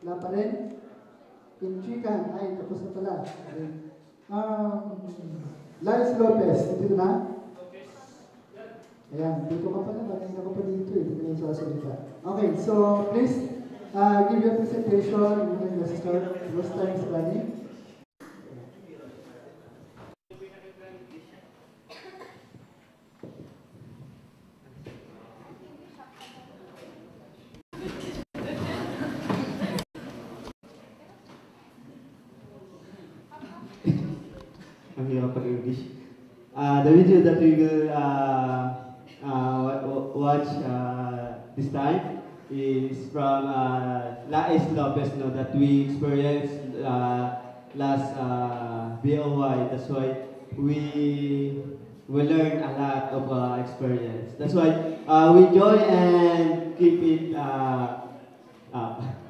Wala pa rin? Intrigan. Ay, tapos na pala. Okay. Lars Lopez, dito na? Ayan, dito ka pala. Bakit ako pa dito eh. Dito yung sasalita. Okay, so please give your presentation. Let's start. First time sa Lani. I'm here for English. The video that we will watch this time is from Lais Lopez, no, that we experienced last BOY. That's why we learn a lot of experience. That's why we enjoy and keep it up.